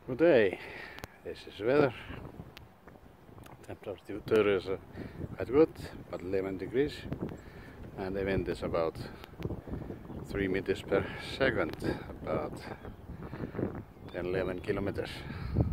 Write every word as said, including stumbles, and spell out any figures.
Good day. This is weather. Temperature is uh, quite good, about eleven degrees, and the wind is about three meters per second, about ten eleven kilometers.